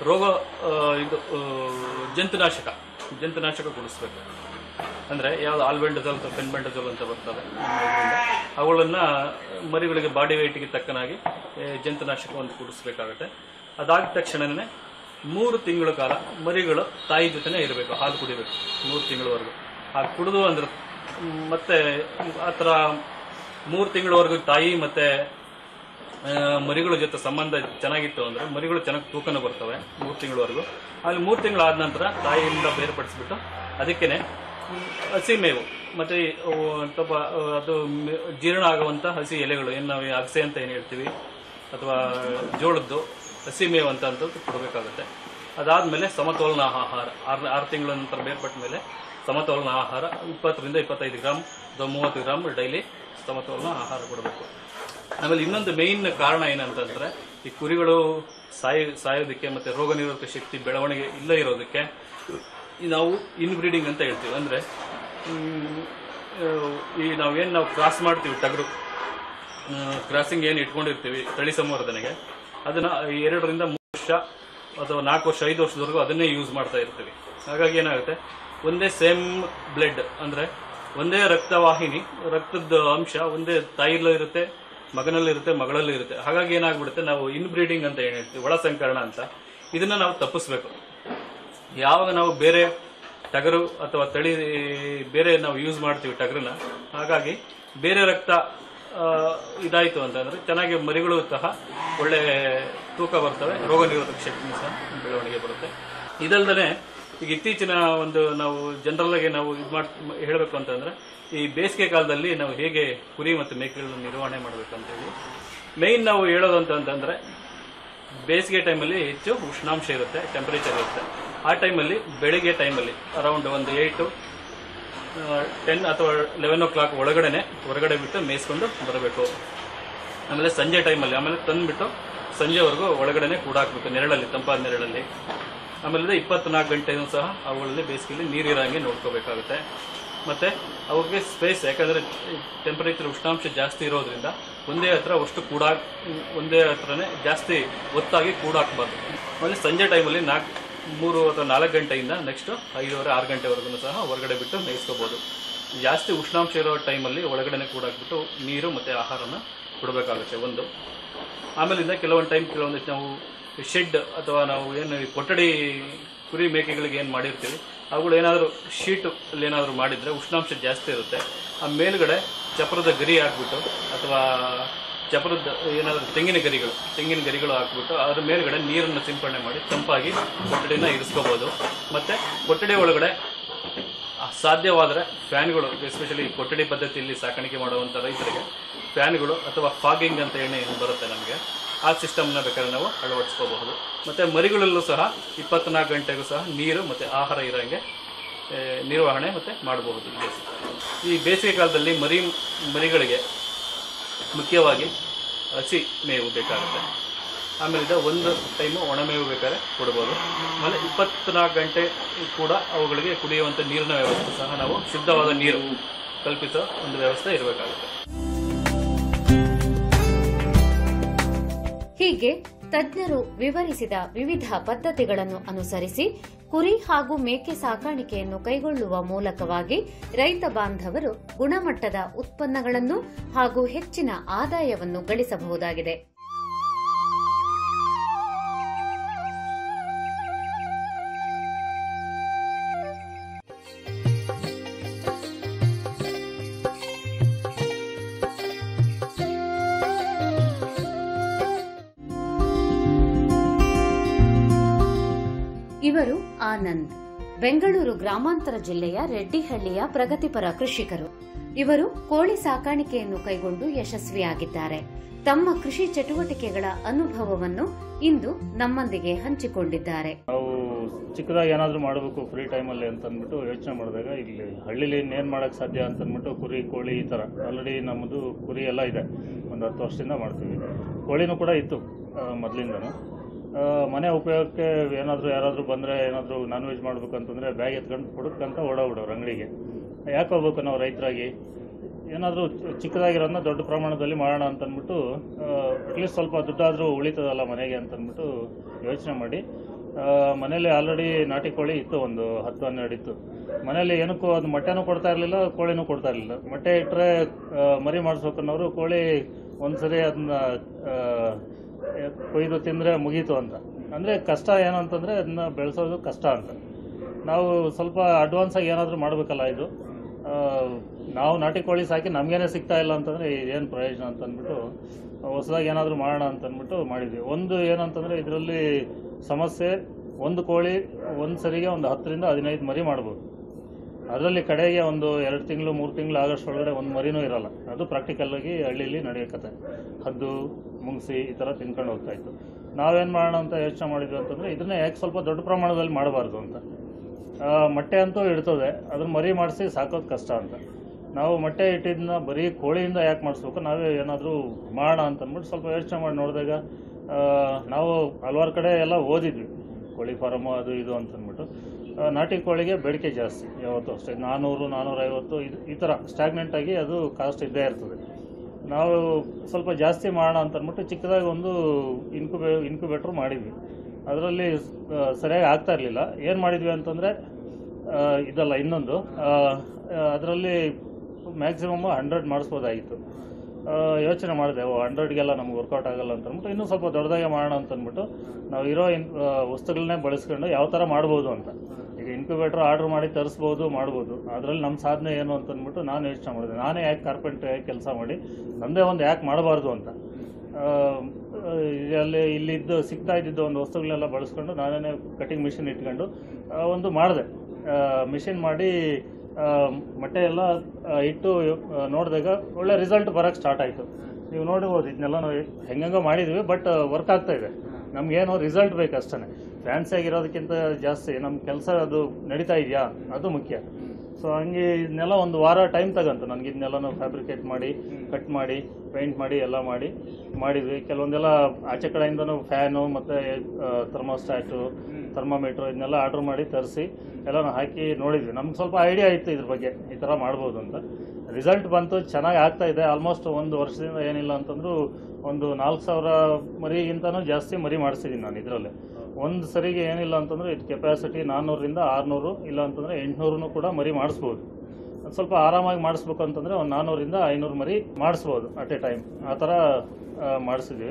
ಜಂತುನಾಶಕ ಕುಡಿಸ್ಬೇಕು. ಅಂದರೆ ಯಾವುದು ಆಲ್ಬೆಂಡಜೋಲ್ ಅಥವಾ ಫೆನ್ಬೆಂಡಜೋಲ್ ಅಂತ ಬರ್ತವೆ, ಅವುಗಳನ್ನು ಮರಿಗಳಿಗೆ ಬಾಡಿ ವೆಯ್ಟಿಗೆ ತಕ್ಕನಾಗಿ ಜಂತುನಾಶಕ ಒಂದು ಕುಡಿಸ್ಬೇಕಾಗತ್ತೆ. ಅದಾದ ತಕ್ಷಣವೇ 3 ತಿಂಗಳ ಕಾಲ ಮರಿಗಳು ತಾಯಿ ಜೊತೆನೇ ಇರಬೇಕು, ಹಾಲು ಕುಡಿಬೇಕು 3 ತಿಂಗಳವರೆಗೂ. ಹಾಗೆ ಕುಡಿದು ಅಂದ್ರೆ ಮತ್ತೆ ಆ ಥರ 3 ತಿಂಗಳವರೆಗೂ ತಾಯಿ ಮತ್ತು ಮರಿಗಳ ಜೊತೆ ಸಂಬಂಧ ಚೆನ್ನಾಗಿತ್ತು ಅಂದರೆ ಮರಿಗಳು ಚೆನ್ನಾಗಿ ತೂಕನೂ ಬರ್ತವೆ 3 ತಿಂಗಳವರೆಗೂ. ಅಲ್ಲಿ 3 ತಿಂಗಳಾದ ನಂತರ ತಾಯಿಯಿಂದ ಬೇರ್ಪಡಿಸ್ಬಿಟ್ಟು ಅದಕ್ಕೇ ಹಸಿ ಮೇವು ಮತ್ತು ಅದು ಜೀರ್ಣ ಆಗುವಂಥ ಹಸಿ ಎಲೆಗಳು, ಏನು ನಾವು ಅಗಸೆ ಅಂತ ಏನು ಹೇಳ್ತೀವಿ ಅಥವಾ ಜೋಳದ್ದು ಹಸಿ ಮೇವು ಅಂತಂದು ಕೊಡಬೇಕಾಗುತ್ತೆ. ಅದಾದಮೇಲೆ ಸಮತೋಲನ ಆಹಾರ 6 ತಿಂಗಳ ನಂತರ ಬೇರ್ಪಟ್ಟ ಮೇಲೆ ಸಮತೋಲನ ಆಹಾರ 20 ರಿಂದ 25 ಗ್ರಾಮ್ ಅಥವಾ 30 ಗ್ರಾಮ್ ಡೈಲಿ ಸಮತೋಲನ ಆಹಾರ ಕೊಡಬೇಕು. ಆಮೇಲೆ ಇನ್ನೊಂದು ಮೇಯ್ನ್ ಕಾರಣ ಏನಂತಂದರೆ ಈ ಕುರಿಗಳು ಸಾಯೋದಕ್ಕೆ ಮತ್ತು ರೋಗ ನಿರೋಧಕ ಶಕ್ತಿ ಬೆಳವಣಿಗೆ ಇಲ್ಲ ಇರೋದಕ್ಕೆ ನಾವು ಇನ್ಬ್ರೀಡಿಂಗ್ ಅಂತ ಹೇಳ್ತೀವಿ. ಅಂದರೆ ನಾವು ಕ್ರಾಸ್ ಮಾಡ್ತೀವಿ, ಟಗರು ಕ್ರಾಸಿಂಗ್ ಏನು ಇಟ್ಕೊಂಡಿರ್ತೀವಿ ತಳಿ ಸಂವರ್ಧನೆಗೆ, ಅದನ್ನು 2 ರಿಂದ 3 ವರ್ಷ ಅಥವಾ 4 ವರ್ಷ 5 ವರ್ಷದವರೆಗೂ ಅದನ್ನೇ ಯೂಸ್ ಮಾಡ್ತಾ ಇರ್ತೀವಿ. ಹಾಗಾಗಿ ಏನಾಗುತ್ತೆ, ಒಂದೇ ಸೇಮ್ ಬ್ಲಡ್, ಅಂದರೆ ಒಂದೇ ರಕ್ತವಾಹಿನಿ, ರಕ್ತದ ಅಂಶ ಒಂದೇ ತಾಯಿಲೂ ಇರುತ್ತೆ, ಮಗನಲ್ಲೂ ಇರುತ್ತೆ, ಮಗಳಲ್ಲೂ ಇರುತ್ತೆ. ಹಾಗಾಗಿ ಏನಾಗ್ಬಿಡುತ್ತೆ, ನಾವು ಇನ್ಬ್ರೀಡಿಂಗ್ ಅಂತ ಏನು ಹೇಳ್ತೀವಿ, ಒಳ ಸಂಕರಣ ಅಂತ, ಇದನ್ನ ನಾವು ತಪ್ಪಿಸ್ಬೇಕು. ಯಾವಾಗ ನಾವು ಬೇರೆ ಟಗರು ಅಥವಾ ತಳಿ ಬೇರೆ ನಾವು ಯೂಸ್ ಮಾಡ್ತೀವಿ ಟಗರನ್ನ, ಹಾಗಾಗಿ ಬೇರೆ ರಕ್ತ ಇದಾಯಿತು ಅಂತಂದರೆ ಚೆನ್ನಾಗಿ ಮರಿಗಳು ಸಹ ಒಳ್ಳೆ ತೂಕ ಬರ್ತವೆ, ರೋಗ ನಿರೋಧಕ ಶಕ್ತಿ ಸಹ ಬೆಳವಣಿಗೆ ಬರುತ್ತೆ. ಇದಲ್ದೇ ಈಗ ಇತ್ತೀಚಿನ ಒಂದು ನಾವು ಜನರಲ್ ಆಗಿ ನಾವು ಹೇಳಬೇಕು ಅಂತಂದ್ರೆ, ಈ ಬೇಸಿಗೆ ಕಾಲದಲ್ಲಿ ನಾವು ಹೇಗೆ ಕುರಿ ಮತ್ತು ಮೇಕೆಗಳನ್ನು ನಿರ್ವಹಣೆ ಮಾಡಬೇಕು ಅಂತ ಹೇಳಿ ಮೇಯ್ನ್ ನಾವು ಹೇಳೋದು ಅಂತಂದ್ರೆ, ಬೇಸಿಗೆ ಟೈಮಲ್ಲಿ ಹೆಚ್ಚು ಉಷ್ಣಾಂಶ ಇರುತ್ತೆ, ಟೆಂಪರೇಚರ್ ಇರುತ್ತೆ. ಆ ಟೈಮಲ್ಲಿ ಬೆಳಿಗ್ಗೆ ಟೈಮಲ್ಲಿ ಅರೌಂಡ್ ಒಂದು 8 to 10 ಅಥವಾ 11 o'clock ಹೊರಗಡೆ ಬಿಟ್ಟು ಮೇಯಿಸ್ಕೊಂಡು ಬರಬೇಕು. ಆಮೇಲೆ ಸಂಜೆ ಟೈಮಲ್ಲಿ ಆಮೇಲೆ ತಂದುಬಿಟ್ಟು ಸಂಜೆವರೆಗೂ ಒಳಗಡೆನೆ ಕೂಡಾಕಬೇಕು, ನೆರಳಲ್ಲಿ, ತಂಪಾದ ನೆರಳಲ್ಲಿ. ಆಮೇಲೆ 24 ಗಂಟೆನೂ ಸಹ ಅವುಗಳಲ್ಲಿ ಬೇಸಿಗೆಯಲ್ಲಿ ನೀರಿರಂಗೆ ನೋಡ್ಕೋಬೇಕಾಗುತ್ತೆ. ಮತ್ತು ಅವಕ್ಕೆ ಸ್ಪೇಸ್, ಯಾಕಂದರೆ ಟೆಂಪರೇಚರ್ ಉಷ್ಣಾಂಶ ಜಾಸ್ತಿ ಇರೋದ್ರಿಂದ ಒಂದೇ ಹತ್ರನೇ ಜಾಸ್ತಿ ಒತ್ತಾಗಿ ಕೂಡಾಕಬಾರ್ದು. ಆಮೇಲೆ ಸಂಜೆ ಟೈಮಲ್ಲಿ 3 ಅಥವಾ 4 ಗಂಟೆಯಿಂದ ನೆಕ್ಸ್ಟ್ 5:30, 6 ಗಂಟೆವರೆಗೂ ಸಹ ಹೊರಗಡೆ ಬಿಟ್ಟು ಮೇಯಿಸ್ಕೋಬೋದು. ಜಾಸ್ತಿ ಉಷ್ಣಾಂಶ ಇರೋ ಟೈಮಲ್ಲಿ ಒಳಗಡೆನೆ ಕೂಡಾಕ್ಬಿಟ್ಟು ನೀರು ಮತ್ತು ಆಹಾರನ ಕೊಡಬೇಕಾಗುತ್ತೆ ಒಂದು. ಆಮೇಲಿಂದ ಕೆಲವೊಂದಿಷ್ಟು ನಾವು ಶೆಡ್ ಅಥವಾ ನಾವು ಏನು ಕೊಠಡಿ ಕುರಿ ಮೇಕೆಗಳಿಗೆ ಏನು ಮಾಡಿರ್ತೀವಿ, ಅವುಗಳು ಏನಾದರೂ ಶೀಟಲ್ಲಿ ಏನಾದರೂ ಮಾಡಿದರೆ ಉಷ್ಣಾಂಶ ಜಾಸ್ತಿ ಇರುತ್ತೆ. ಆ ಮೇಲುಗಡೆ ಚಪ್ರದ ಗರಿ ಹಾಕ್ಬಿಟ್ಟು ಅಥವಾ ಚಪ್ರದ ಏನಾದರೂ ತೆಂಗಿನ ಗರಿಗಳು ಹಾಕ್ಬಿಟ್ಟು ಅದ್ರ ಮೇಲುಗಡೆ ನೀರನ್ನು ಸಿಂಪಡಣೆ ಮಾಡಿ ತಂಪಾಗಿ ಕೊಠಡಿನ ಇರಿಸ್ಕೋಬೋದು. ಮತ್ತು ಕೊಠಡಿ ಒಳಗಡೆ ಸಾಧ್ಯವಾದರೆ ಫ್ಯಾನ್ಗಳು, ಎಸ್ಪೆಷಲಿ ಕೊಠಡಿ ಪದ್ಧತಿಯಲ್ಲಿ ಸಾಕಾಣಿಕೆ ಮಾಡುವಂಥ ರೈತರಿಗೆ ಫ್ಯಾನ್ಗಳು ಅಥವಾ ಫಾಗಿಂಗ್ ಅಂತ ಏನು ಬರುತ್ತೆ ನಮಗೆ, ಆ ಸಿಸ್ಟಮ್ನ ಬೇಕಾದ್ರೆ ನಾವು ಅಳವಡಿಸ್ಕೋಬಹುದು. ಮತ್ತು ಮರಿಗಳಲ್ಲೂ ಸಹ 24 ಗಂಟೆಗೂ ಸಹ ನೀರು ಮತ್ತು ಆಹಾರ ಇರೋಂಗೆ ನಿರ್ವಹಣೆ ಮತ್ತು ಮಾಡಬಹುದು. ಈ ಬೇಸಿಗೆ ಕಾಲದಲ್ಲಿ ಮರಿಗಳಿಗೆ ಮುಖ್ಯವಾಗಿ ಹಸಿ ಮೇವು ಬೇಕಾಗುತ್ತೆ. ಆಮೇಲೆ ಒಂದು ಟೈಮು ಒಣಮೇವು ಬೇಕಾದ್ರೆ ಕೊಡ್ಬೋದು. ಆಮೇಲೆ 24 ಗಂಟೆ ಕೂಡ ಅವುಗಳಿಗೆ ಕುಡಿಯುವಂಥ ನೀರಿನ ವ್ಯವಸ್ಥೆ ಸಹ ನಾವು ಶುದ್ಧವಾದ ನೀರು ಕಲ್ಪಿಸೋ ಒಂದು ವ್ಯವಸ್ಥೆ ಇರಬೇಕಾಗುತ್ತೆ. ಹೀಗೆ ತಜ್ಞರು ವಿವರಿಸಿದ ವಿವಿಧ ಪದ್ಧತಿಗಳನ್ನು ಅನುಸರಿಸಿ ಕುರಿ ಹಾಗೂ ಮೇಕೆ ಸಾಕಾಣಿಕೆಯನ್ನು ಕೈಗೊಳ್ಳುವ ಮೂಲಕವಾಗಿ ರೈತ ಬಾಂಧವರು ಗುಣಮಟ್ಟದ ಉತ್ಪನ್ನಗಳನ್ನು ಹಾಗೂ ಹೆಚ್ಚಿನ ಆದಾಯವನ್ನು ಗಳಿಸಬಹುದಾಗಿದೆ. ಇವರು ಆನಂದ್, ಬೆಂಗಳೂರು ಗ್ರಾಮಾಂತರ ಜಿಲ್ಲೆಯ ರೆಡ್ಡಿಹಳ್ಳಿಯ ಪ್ರಗತಿಪರ ಕೃಷಿಕರು. ಇವರು ಕೋಳಿ ಸಾಕಾಣಿಕೆಯನ್ನು ಕೈಗೊಂಡು ಯಶಸ್ವಿಯಾಗಿದ್ದಾರೆ. ತಮ್ಮ ಕೃಷಿ ಚಟುವಟಿಕೆಗಳ ಅನುಭವವನ್ನು ಇಂದು ನಮ್ಮೊಂದಿಗೆ ಹಂಚಿಕೊಂಡಿದ್ದಾರೆ. ನಾವು ಚಿಕ್ಕದಾಗಿ ಏನಾದರೂ ಮಾಡಬೇಕು ಫ್ರೀ ಟೈಮಲ್ಲಿ ಅಂತ ಅಂದ್ಬಿಟ್ಟು ಯೋಚನೆ ಮಾಡಿದಾಗ, ಇಲ್ಲಿ ಹಳ್ಳಿಲಿ ಇನ್ನೇನು ಮಾಡೋಕ್ಕೆ ಸಾಧ್ಯ ಅಂತ ಅಂದ್ಬಿಟ್ಟು ಕುರಿ, ಕೋಳಿ ಈ ಥರ ಆಲ್ರೆಡಿ ನಮ್ಮದು ಕುರಿ ಎಲ್ಲ ಇದೆ, ಒಂದು 10 ವರ್ಷದಿಂದ ಮಾಡ್ತೀವಿ. ಕೋಳಿನೂ ಕೂಡ ಇತ್ತು ಮೊದಲಿಂದನೂ. ಮನೆ ಉಪಯೋಗಕ್ಕೆ ಯಾರಾದರೂ ಬಂದರೆ ಏನಾದರೂ ನಾನ್ ವೆಜ್ ಮಾಡಬೇಕು ಅಂತಂದರೆ ಬ್ಯಾಗ್ ಎತ್ಕೊಂಡು ಹುಡುಕಂತ ಓಡೋಗ್ಬಿಡೋರು ಅಂಗಡಿಗೆ. ಯಾಕೆ ಹೋಗ್ಬೇಕು ನಾವು ರೈತರಾಗಿ, ಏನಾದರೂ ಚಿಕ್ಕದಾಗಿರೋದನ್ನ ದೊಡ್ಡ ಪ್ರಮಾಣದಲ್ಲಿ ಮಾಡೋಣ ಅಂತಂದ್ಬಿಟ್ಟು ಅಟ್ಲೀಸ್ಟ್ ಸ್ವಲ್ಪ ದುಡ್ಡಾದರೂ ಉಳಿತದಲ್ಲ ಮನೆಗೆ ಅಂತಂದ್ಬಿಟ್ಟು ಯೋಚನೆ ಮಾಡಿ, ಮನೇಲಿ ಆಲ್ರೆಡಿ ನಾಟಿ ಕೋಳಿ ಇತ್ತು, ಒಂದು 10-12 ಇತ್ತು. ಮನೇಲಿ ಏನಕ್ಕೂ ಅದು ಮೊಟ್ಟೆನೂ ಕೊಡ್ತಾ ಇರಲಿಲ್ಲ, ಕೋಳಿನೂ ಕೊಡ್ತಾ ಇರಲಿಲ್ಲ. ಮೊಟ್ಟೆ ಇಟ್ಟರೆ ಮರಿ ಮಾಡಿಸ್ಬೇಕನ್ನೋರು ಕೋಳಿ ಒಂದು ಸರಿ ಅದನ್ನ ಕೊಯ್ದು ತಿಂದರೆ ಮುಗೀತು ಅಂತ. ಅಂದರೆ ಕಷ್ಟ ಏನು ಅಂತಂದರೆ ಅದನ್ನ ಬೆಳೆಸೋದು ಕಷ್ಟ ಅಂತ. ನಾವು ಸ್ವಲ್ಪ ಅಡ್ವಾನ್ಸಾಗಿ ಏನಾದರೂ ಮಾಡಬೇಕಲ್ಲ. ಇದು ನಾವು ನಾಟಿ ಕೋಳಿ ಸಾಕಿ ನಮಗೇನೆ ಸಿಗ್ತಾ ಇಲ್ಲ ಅಂತಂದರೆ ಏನು ಪ್ರಯೋಜನ ಅಂತ ಅಂದ್ಬಿಟ್ಟು ಹೊಸದಾಗಿ ಏನಾದರೂ ಮಾಡೋಣ ಅಂತಂದ್ಬಿಟ್ಟು ಮಾಡಿದ್ವಿ. ಒಂದು ಏನಂತಂದರೆ ಇದರಲ್ಲಿ ಸಮಸ್ಯೆ, ಒಂದು ಕೋಳಿ ಒಂದು ಸರಿಗೆ ಒಂದು 10ರಿಂದ 15 ಮರಿ ಮಾಡ್ಬೋದು. ಅದರಲ್ಲಿ ಕಡೆಗೆ ಒಂದು 2 ತಿಂಗಳು 3 ತಿಂಗಳು ಆಗಷ್ಟೊಳಗಡೆ ಒಂದು ಮರಿನೂ ಇರೋಲ್ಲ. ಅದು ಪ್ರಾಕ್ಟಿಕಲ್ಲಾಗಿ ಹಳ್ಳಿಲಿ ನಡೆಯಕತ್ತೆ. ಹದ್ದು, ಮುಂಗ್ಸಿ ಈ ಥರ ತಿನ್ಕೊಂಡು ಹೋಗ್ತಾಯಿತ್ತು. ನಾವೇನು ಮಾಡೋಣ ಅಂತ ಯೋಚನೆ ಮಾಡಿದ್ವಿ ಅಂತಂದರೆ, ಇದನ್ನೇ ಯಾಕೆ ಸ್ವಲ್ಪ ದೊಡ್ಡ ಪ್ರಮಾಣದಲ್ಲಿ ಮಾಡಬಾರ್ದು ಅಂತ. ಮೊಟ್ಟೆ ಅಂತೂ ಇಡ್ತದೆ, ಅದನ್ನು ಮರಿ ಮಾಡಿಸಿ ಸಾಕೋದು ಕಷ್ಟ ಅಂತ. ನಾವು ಮೊಟ್ಟೆ ಇಟ್ಟಿದ್ದನ್ನ ಬರೀ ಕೋಳಿಯಿಂದ ಯಾಕೆ ಮಾಡಿಸ್ಬೇಕು, ನಾವೇ ಏನಾದರೂ ಮಾಡೋಣ ಅಂತಂದ್ಬಿಟ್ಟು ಸ್ವಲ್ಪ ಯೋಚನೆ ಮಾಡಿ ನೋಡಿದಾಗ, ನಾವು ಹಲವಾರು ಕಡೆ ಎಲ್ಲ ಓದಿದ್ವಿ ಕೋಳಿ ಫಾರಮು ಅದು ಇದು ಅಂತಂದ್ಬಿಟ್ಟು. ನಾಟಿ ಕೋಳಿಗೆ ಬೇಡಿಕೆ ಜಾಸ್ತಿ ಯಾವತ್ತೂ ಅಷ್ಟೇ, 400-450 ಈ ಥರ ಸ್ಟ್ಯಾಗ್ನೆಂಟಾಗಿ ಅದು ಕಾಸ್ಟ್ ಇದ್ದೇ ಇರ್ತದೆ. ನಾವು ಸ್ವಲ್ಪ ಜಾಸ್ತಿ ಮಾಡೋಣ ಅಂತಂದ್ಬಿಟ್ಟು ಚಿಕ್ಕದಾಗಿ ಒಂದು ಇನ್ಕ್ಯುಬೇಟ್ರ್ ಮಾಡಿದ್ವಿ. ಅದರಲ್ಲಿ ಸರಿಯಾಗಿ ಆಗ್ತಾ ಇರಲಿಲ್ಲ. ಏನು ಮಾಡಿದ್ವಿ ಅಂತಂದರೆ, ಇದಲ್ಲ ಇನ್ನೊಂದು ಅದರಲ್ಲಿ ಮ್ಯಾಕ್ಸಿಮಮ್ 100 ಮಾಡಿಸ್ಬೋದಾಗಿತ್ತು. ಯೋಚನೆ ಮಾಡಿದೆ 100ಗೆಲ್ಲ ನಮ್ಗೆ ವರ್ಕೌಟ್ ಆಗಲ್ಲ ಅಂತ ಅಂದ್ಬಿಟ್ಟು ಇನ್ನೂ ಸ್ವಲ್ಪ ದೊಡ್ಡದಾಗೆ ಮಾಡೋಣ ಅಂತ ಅಂದ್ಬಿಟ್ಟು ನಾವು ಇರೋ ವಸ್ತುಗಳನ್ನೇ ಬಳಸ್ಕೊಂಡು ಯಾವ ಥರ ಮಾಡ್ಬೋದು ಅಂತ. ಈಗ ಇನ್ಕ್ಯುಬೇಟರ್ ಆರ್ಡರ್ ಮಾಡಿ ತರಿಸ್ಬೋದು ಮಾಡ್ಬೋದು, ಅದರಲ್ಲಿ ನಮ್ಮ ಸಾಧನೆ ಏನು ಅಂತ ಅಂದ್ಬಿಟ್ಟು ನಾನು ಯೋಚನೆ ಮಾಡಿದೆ. ನಾನೇ ಯಾಕೆ ಕಾರ್ಪೆಂಟ್ರಿ ಕೆಲಸ ಮಾಡಿ ನಮ್ಮದೇ ಒಂದು ಯಾಕೆ ಮಾಡಬಾರ್ದು ಅಂತ. ಇಲ್ಲಿದ್ದು ಸಿಗ್ತಾ ಇದ್ದಿದ್ದು ಒಂದು ವಸ್ತುಗಳನ್ನೆಲ್ಲ ಬಳಸ್ಕೊಂಡು ನಾನೇ ಕಟಿಂಗ್ ಮಿಷಿನ್ ಇಟ್ಕೊಂಡು ಒಂದು ಮಾಡಿದೆ. ಮಿಷಿನ್ ಮಾಡಿ ಮೊಟ್ಟೆ ಎಲ್ಲ ಇಟ್ಟು ನೋಡಿದಾಗ ಒಳ್ಳೆ ರಿಸಲ್ಟ್ ಬರೋಕ್ಕೆ ಸ್ಟಾರ್ಟ್ ಆಯಿತು. ನೀವು ನೋಡ್ಬೋದು ಇದನ್ನೆಲ್ಲ ನಾವು ಹೆಂಗಂಗೋ ಮಾಡಿದ್ವಿ, ಬಟ್ ವರ್ಕ್ ಆಗ್ತಾ ಇದೆ. ನಮಗೇನು ರಿಸಲ್ಟ್ ಬೇಕು ಅಷ್ಟೇ. ಫ್ಯಾನ್ಸಿ ಆಗಿರೋದಕ್ಕಿಂತ ಜಾಸ್ತಿ ನಮ್ಮ ಕೆಲಸ ಅದು ನಡೀತಾ ಇದೆಯಾ ಅದು ಮುಖ್ಯ. ಸೊ ಹಂಗೆ ಇದನ್ನೆಲ್ಲ ಒಂದು ವಾರ ಟೈಮ್ ತಗಂತು ನನಗೆ. ಇದನ್ನೆಲ್ಲ ಫ್ಯಾಬ್ರಿಕೇಟ್ ಮಾಡಿ ಕಟ್ ಮಾಡಿ ಪೇಂಟ್ ಮಾಡಿ ಎಲ್ಲ ಮಾಡಿದ್ವಿ. ಕೆಲವೊಂದೆಲ್ಲ ಆಚೆ ಕಡೆಯಿಂದನೂ ಫ್ಯಾನು ಮತ್ತು ಥರ್ಮೋಸ್ಟ್ಯಾಟು ಥರ್ಮಾಮೀಟ್ರು ಇದನ್ನೆಲ್ಲ ಆರ್ಡ್ರ್ ಮಾಡಿ ತರಿಸಿ ಎಲ್ಲನೂ ಹಾಕಿ ನೋಡಿದ್ವಿ. ನಮ್ಗೆ ಸ್ವಲ್ಪ ಐಡಿಯಾ ಇತ್ತು ಇದ್ರ ಬಗ್ಗೆ ಈ ಥರ ಮಾಡ್ಬೋದು ಅಂತ. ರಿಸಲ್ಟ್ ಬಂತು, ಚೆನ್ನಾಗಿ ಆಗ್ತಾ ಇದೆ. ಆಲ್ಮೋಸ್ಟ್ 1 ವರ್ಷದಿಂದ ಏನಿಲ್ಲ ಅಂತಂದ್ರೂ ಒಂದು 4000 ಮರಿಗಿಂತನೂ ಜಾಸ್ತಿ ಮರಿ ಮಾಡಿಸಿದ್ದೀನಿ ನಾನು ಇದರಲ್ಲಿ. ಒಂದು ಸರಿಗೆ ಏನಿಲ್ಲ ಅಂತಂದರೆ ಇದು ಕೆಪಾಸಿಟಿ 400ರಿಂದ 600, ಇಲ್ಲ ಅಂತಂದರೆ 800 ಕೂಡ ಮರಿ ಮಾಡಿಸ್ಬೋದು. ಸ್ವಲ್ಪ ಆರಾಮಾಗಿ ಮಾಡಿಸ್ಬೇಕು ಅಂತಂದರೆ ಒಂದು 400ರಿಂದ 500 ಮರಿ ಮಾಡಿಸ್ಬೋದು ಅಟ್ ಎ ಟೈಮ್. ಆ ಥರ ಮಾಡಿಸಿದ್ವಿ.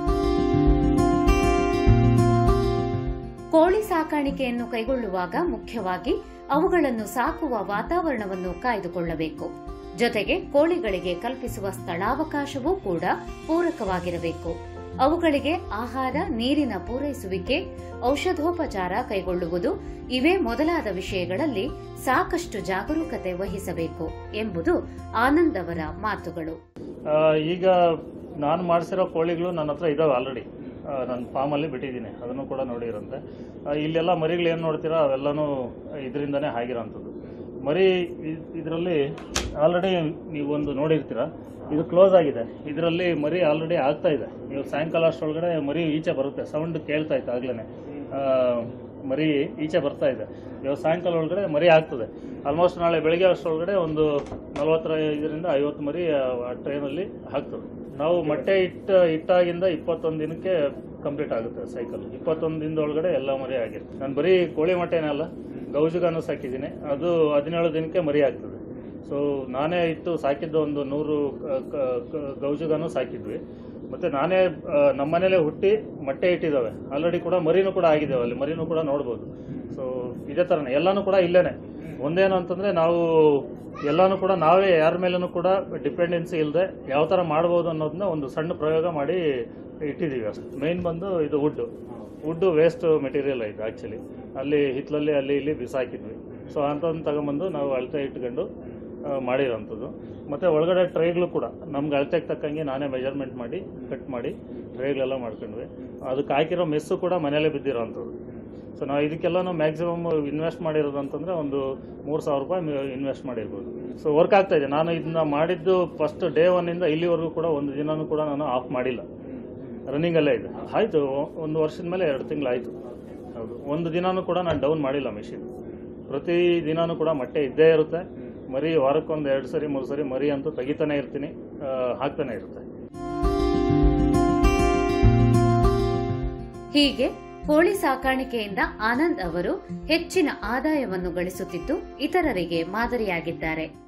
ಕೋಳಿ ಸಾಕಾಣಿಕೆಯನ್ನು ಕೈಗೊಳ್ಳುವಾಗ ಮುಖ್ಯವಾಗಿ ಅವುಗಳನ್ನು ಸಾಕುವ ವಾತಾವರಣವನ್ನು ಕಾಯ್ದುಕೊಳ್ಳಬೇಕು. ಜೊತೆಗೆ ಕೋಳಿಗಳಿಗೆ ಕಲ್ಪಿಸುವ ಸ್ಥಳಾವಕಾಶವೂ ಕೂಡ ಪೂರಕವಾಗಿರಬೇಕು. ಅವುಗಳಿಗೆ ಆಹಾರ, ನೀರಿನ ಪೂರೈಸುವಿಕೆ, ಔಷಧೋಪಚಾರ ಕೈಗೊಳ್ಳುವುದು ಇವೇ ಮೊದಲಾದ ವಿಷಯಗಳಲ್ಲಿ ಸಾಕಷ್ಟು ಜಾಗರೂಕತೆ ವಹಿಸಬೇಕು ಎಂಬುದು ಆನಂದ್ ಅವರ ಮಾತುಗಳು. ಈಗ ನಾನು ಮಾಡಿಸಿರೋ ಕೋಳಿಗಳು ನನ್ನ ಹತ್ರ ಇದಾವೆ ಆಲ್ರೆಡಿ. ನನ್ನ ಫಾರ್ಮಲ್ಲಿ ಬಿಟ್ಟಿದ್ದೀನಿ, ಅದನ್ನು ಕೂಡ ನೋಡಿರಂತೆ. ಇಲ್ಲೆಲ್ಲ ಮರಿಗಳು ಏನು ನೋಡ್ತೀರಾ ಅವೆಲ್ಲನೂ ಇದರಿಂದನೇ ಆಗಿರೋಂಥದ್ದು. ಮರಿ ಇದರಲ್ಲಿ ಆಲ್ರೆಡಿ ನೀವೊಂದು ನೋಡಿರ್ತೀರ, ಇದು ಕ್ಲೋಸ್ ಆಗಿದೆ. ಇದರಲ್ಲಿ ಮರಿ ಆಲ್ರೆಡಿ ಆಗ್ತಾ ಇದೆ. ನೀವು ಸಾಯಂಕಾಲ ಅಷ್ಟರೊಳಗಡೆ ಮರಿ ಈಚೆ ಬರುತ್ತೆ. ಸೌಂಡ್ ಕೇಳ್ತಾ ಇತ್ತು ಆಗಲೇ, ಮರಿ ಈಚೆ ಬರ್ತಾ ಇದೆ. ಇವಾಗ ಸಾಯಂಕಾಲ ಒಳಗಡೆ ಮರಿ ಆಗ್ತದೆ. ಆಲ್ಮೋಸ್ಟ್ ನಾಳೆ ಬೆಳಗ್ಗೆ ಅಷ್ಟರೊಳಗಡೆ ಒಂದು 45ರಿಂದ 50 ಮರಿ ಆ ಟ್ರೈನಲ್ಲಿ ಹಾಕ್ತದೆ. ನಾವು ಮೊಟ್ಟೆ ಇಟ್ಟಾಗಿಂದ 21 ದಿನಕ್ಕೆ ಕಂಪ್ಲೀಟ್ ಆಗುತ್ತೆ ಸೈಕಲ್. 21 ದಿನದೊಳಗಡೆ ಎಲ್ಲ ಮರಿ ಆಗಿರುತ್ತೆ. ನಾನು ಬರೀ ಕೋಳಿ ಮೊಟ್ಟೆನೇ ಅಲ್ಲ, ಗೌಜುಗಾನು ಸಾಕಿದ್ದೀನಿ. ಅದು 17 ದಿನಕ್ಕೆ ಮರಿ ಆಗ್ತದೆ. ಸೊ ನಾನೇ ಇಟ್ಟು ಸಾಕಿದ್ದು ಒಂದು 100 ಗೌಜುಗಾನು ಸಾಕಿದ್ವಿ. ಮತ್ತು ನಾನೇ ನಮ್ಮ ಮನೇಲೆ ಹುಟ್ಟಿ ಮೊಟ್ಟೆ ಇಟ್ಟಿದ್ದಾವೆ ಆಲ್ರೆಡಿ ಕೂಡ. ಮರಿನೂ ಕೂಡ ಆಗಿದ್ದಾವೆ, ಅಲ್ಲಿ ಮರಿನೂ ಕೂಡ ನೋಡ್ಬೋದು. ಸೊ ಇದೇ ಥರನೇ ಎಲ್ಲನೂ ಕೂಡ ಇಲ್ಲೇನೆ. ಒಂದೇನು ಅಂತಂದರೆ ನಾವು ಎಲ್ಲನೂ ಕೂಡ ನಾವೇ ಯಾರ ಮೇಲೂ ಕೂಡ ಡಿಪೆಂಡೆನ್ಸಿ ಇಲ್ಲದೆ ಯಾವ ಥರ ಮಾಡ್ಬೋದು ಅನ್ನೋದನ್ನ ಒಂದು ಸಣ್ಣ ಪ್ರಯೋಗ ಮಾಡಿ ಇಟ್ಟಿದ್ದೀವಿ ಅಷ್ಟೇ. ಮೇಯ್ನ್ ಬಂದು ಇದು ವುಡ್ಡು ವೇಸ್ಟ್ ಮೆಟೀರಿಯಲ್ ಇದು ಆ್ಯಕ್ಚುಲಿ. ಅಲ್ಲಿ ಹಿತ್ತಲಲ್ಲಿ ಅಲ್ಲಿ ಇಲ್ಲಿ ಬಿಸಾಕಿದ್ವಿ. ಸೊ ಅಂಥದ್ದನ್ನು ತಗೊಂಬಂದು ನಾವು ಅಳತೆ ಇಟ್ಕೊಂಡು ಮಾಡಿರೋಂಥದ್ದು. ಮತ್ತು ಒಳಗಡೆ ಟ್ರೈಗಳು ಕೂಡ ನಮ್ಗೆ ಅಳತೆಗೆ ತಕ್ಕಂಗೆ ನಾನೇ ಮೆಜರ್ಮೆಂಟ್ ಮಾಡಿ ಕಟ್ ಮಾಡಿ ಟ್ರೈಗಳೆಲ್ಲ ಮಾಡ್ಕೊಂಡ್ವಿ. ಅದಕ್ಕೆ ಹಾಕಿರೋ ಮೆಸ್ಸು ಕೂಡ ಮನೆಯಲ್ಲೇ ಬಿದ್ದಿರೋಂಥದ್ದು. ಸೊ ನಾವು ಇದಕ್ಕೆಲ್ಲನೂ ಮ್ಯಾಕ್ಸಿಮಮ್ ಇನ್ವೆಸ್ಟ್ ಮಾಡಿರೋದು ಅಂತಂದರೆ ಒಂದು 3000 ರೂಪಾಯಿ ಇನ್ವೆಸ್ಟ್ ಮಾಡಿರ್ಬೋದು. ಸೊ ವರ್ಕ್ ಆಗ್ತಾ ಇದೆ. ನಾನು ಇದನ್ನ ಮಾಡಿದ್ದು ಫಸ್ಟ್ ಡೇ 1ಇಂದ ಇಲ್ಲಿವರೆಗೂ ಕೂಡ ಒಂದು ದಿನನೂ ಕೂಡ ನಾನು ಆಫ್ ಮಾಡಿಲ್ಲ, ರನ್ನಿಂಗಲ್ಲೇ ಇದೆ. ಆಯಿತು, 1 ವರ್ಷದ ಮೇಲೆ 2 ತಿಂಗಳಾಯಿತು. ಹೌದು, ಒಂದು ದಿನನೂ ಕೂಡ ನಾನು ಡೌನ್ ಮಾಡಿಲ್ಲ ಮಿಷಿನ್. ಪ್ರತಿ ದಿನನೂ ಕೂಡ ಮೊಟ್ಟೆ ಇದ್ದೇ ಇರುತ್ತೆ. ಮರಿ ವಾರಕ್ಕೊಂದು 2 ಸರಿ 3 ಸರಿ ಮರಿ ಅಂತೂ ತೆಗಿತಾನೆ ಇರ್ತೀನಿ, ಹಾಕ್ತಾನೆ ಇರುತ್ತೆ. ಹೀಗೆ ಕೋಳಿ ಸಾಕಾಣಿಕೆಯಿಂದ ಆನಂದ್ ಅವರು ಹೆಚ್ಚಿನ ಆದಾಯವನ್ನು ಗಳಿಸುತ್ತಿದ್ದು ಇತರರಿಗೆ ಮಾದರಿಯಾಗಿದ್ದಾರೆ.